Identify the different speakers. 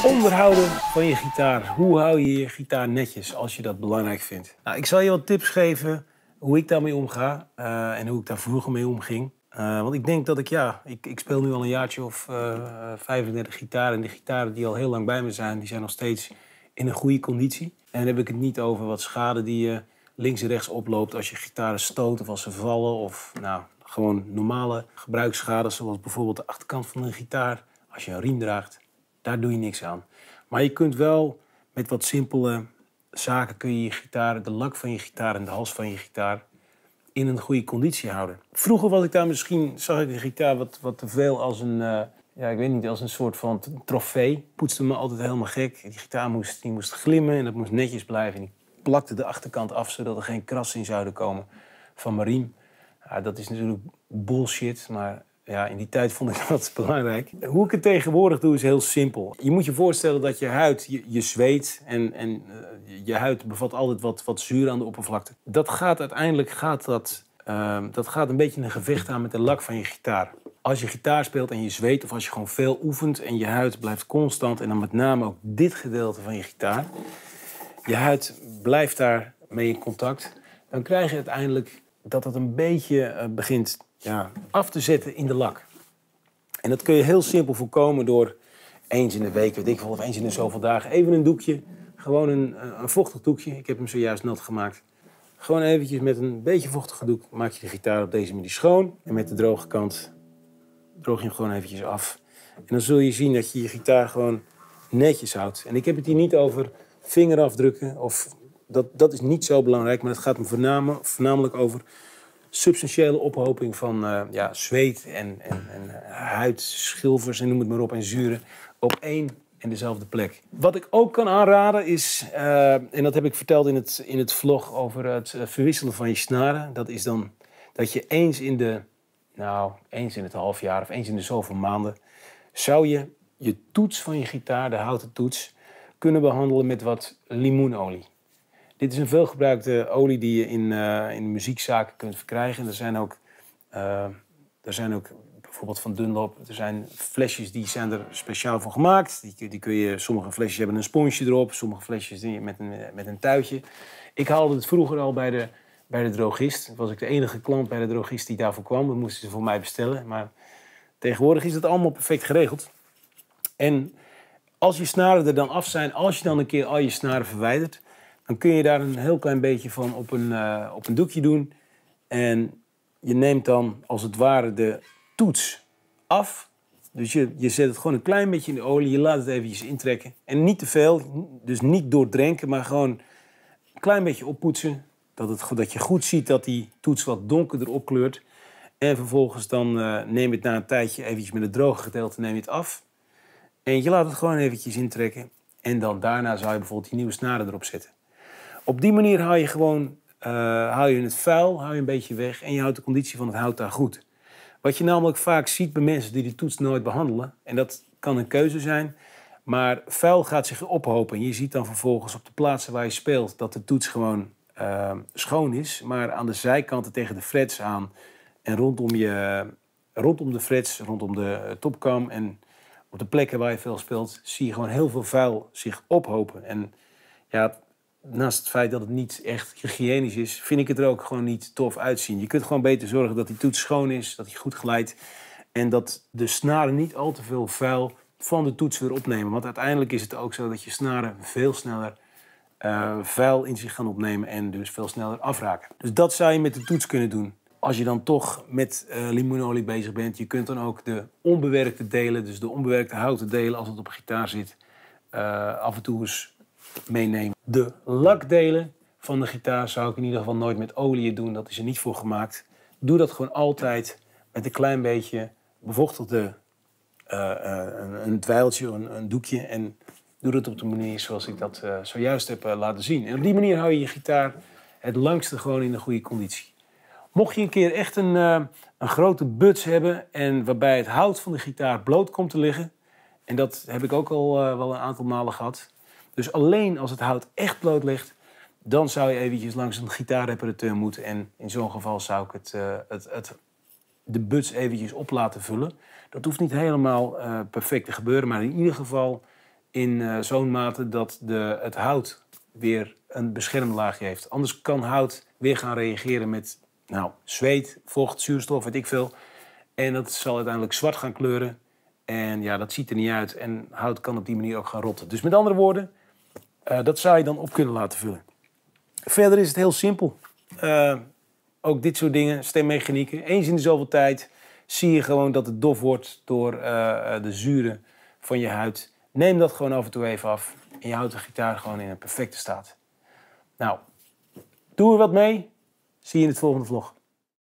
Speaker 1: Onderhouden van je gitaar. Hoe hou je je gitaar netjes als je dat belangrijk vindt? Nou, ik zal je wat tips geven hoe ik daarmee omga en hoe ik daar vroeger mee omging. Want ik denk dat ik speel nu al een jaartje of 35 gitaren. En de gitaren die al heel lang bij me zijn, die zijn nog steeds in een goede conditie. En dan heb ik het niet over wat schade die je links en rechts oploopt als je gitaren stoot of als ze vallen. Of gewoon normale gebruiksschade, zoals bijvoorbeeld de achterkant van een gitaar als je een riem draagt. Daar doe je niks aan. Maar je kunt wel met wat simpele zaken kun je je gitaar, de lak van je gitaar en de hals van je gitaar in een goede conditie houden. Vroeger was ik daar zag ik de gitaar wat te veel als als een soort van trofee. Poetste me altijd helemaal gek. Die gitaar moest glimmen en dat moest netjes blijven. En ik plakte de achterkant af zodat er geen krassen in zouden komen van mijn riem. Ja, dat is natuurlijk bullshit, maar ja, in die tijd vond ik dat belangrijk. Hoe ik het tegenwoordig doe is heel simpel. Je moet je voorstellen dat je huid, je zweet en je huid bevat altijd wat zuur aan de oppervlakte. Dat gaat een beetje een gevecht aan met de lak van je gitaar. Als je gitaar speelt en je zweet of als je gewoon veel oefent en je huid blijft constant en dan met name ook dit gedeelte van je gitaar, je huid blijft daar mee in contact, dan krijg je uiteindelijk dat het een beetje begint af te zetten in de lak. En dat kun je heel simpel voorkomen door eens in de week, weet ik wel, of eens in de zoveel dagen, even een doekje, gewoon een vochtig doekje. Ik heb hem zojuist nat gemaakt. Gewoon eventjes met een beetje vochtige doek maak je de gitaar op deze manier schoon. En met de droge kant droog je hem gewoon eventjes af. En dan zul je zien dat je je gitaar gewoon netjes houdt. En ik heb het hier niet over vingerafdrukken, of dat is niet zo belangrijk, maar het gaat me voornamelijk over substantiële ophoping van zweet en huidschilfers en noem het maar op en zuren op één en dezelfde plek. Wat ik ook kan aanraden is, en dat heb ik verteld in het vlog over het verwisselen van je snaren. Dat is dan dat je eens in het half jaar of eens in de zoveel maanden zou je toets van je gitaar, de houten toets, kunnen behandelen met wat limoenolie. Dit is een veelgebruikte olie die je in muziekzaken kunt verkrijgen. Er zijn ook bijvoorbeeld van Dunlop. Er zijn flesjes die zijn er speciaal voor gemaakt. Sommige flesjes hebben een sponsje erop. Sommige flesjes met een tuitje. Ik haalde het vroeger al bij de drogist. Toen was ik de enige klant bij de drogist die daarvoor kwam. Dat moesten ze voor mij bestellen. Maar tegenwoordig is het allemaal perfect geregeld. En als je snaren er dan af zijn, als je dan een keer al je snaren verwijdert, dan kun je daar een heel klein beetje van op een doekje doen. En je neemt dan als het ware de toets af. Dus je zet het gewoon een klein beetje in de olie. Je laat het eventjes intrekken. En niet te veel, dus niet doordrenken, maar gewoon een klein beetje oppoetsen. Dat je goed ziet dat die toets wat donkerder opkleurt. En vervolgens dan neem je het na een tijdje eventjes met het droge gedeelte neem je het af. En je laat het gewoon eventjes intrekken. En dan daarna zou je bijvoorbeeld die nieuwe snaren erop zetten. Op die manier haal je het vuil een beetje weg en je houdt de conditie van het hout daar goed. Wat je namelijk vaak ziet bij mensen die de toets nooit behandelen, en dat kan een keuze zijn, maar vuil gaat zich ophopen. En je ziet dan vervolgens op de plaatsen waar je speelt dat de toets gewoon schoon is, maar aan de zijkanten tegen de frets aan en rondom de frets, rondom de topkam en op de plekken waar je veel speelt, zie je gewoon heel veel vuil zich ophopen. En ja, naast het feit dat het niet echt hygiënisch is, vind ik het er ook gewoon niet tof uitzien. Je kunt gewoon beter zorgen dat die toets schoon is, dat hij goed glijdt en dat de snaren niet al te veel vuil van de toets weer opnemen. Want uiteindelijk is het ook zo dat je snaren veel sneller vuil in zich gaan opnemen en dus veel sneller afraken. Dus dat zou je met de toets kunnen doen. Als je dan toch met limoenolie bezig bent, je kunt dan ook de onbewerkte delen, dus de onbewerkte houten delen als het op een gitaar zit, af en toe eens meenemen. De lakdelen van de gitaar zou ik in ieder geval nooit met olie doen. Dat is er niet voor gemaakt. Doe dat gewoon altijd met een klein beetje bevochtigde een dweiltje, een doekje. En doe dat op de manier zoals ik dat zojuist heb laten zien. En op die manier hou je je gitaar het langste gewoon in een goede conditie. Mocht je een keer echt een grote buts hebben en waarbij het hout van de gitaar bloot komt te liggen, en dat heb ik ook al wel een aantal malen gehad. Dus alleen als het hout echt bloot ligt, dan zou je eventjes langs een gitaarreparateur moeten. En in zo'n geval zou ik de buts eventjes op laten vullen. Dat hoeft niet helemaal perfect te gebeuren, maar in ieder geval in zo'n mate dat het hout weer een beschermlaagje heeft. Anders kan hout weer gaan reageren met zweet, vocht, zuurstof, weet ik veel. En dat zal uiteindelijk zwart gaan kleuren. En ja, dat ziet er niet uit. En hout kan op die manier ook gaan rotten. Dus met andere woorden, dat zou je dan op kunnen laten vullen. Verder is het heel simpel. Ook dit soort dingen, stemmechanieken. Eens in de zoveel tijd zie je gewoon dat het dof wordt door de zuren van je huid. Neem dat gewoon af en toe even af. En je houdt de gitaar gewoon in een perfecte staat. Nou, doe er wat mee. Zie je in het volgende vlog.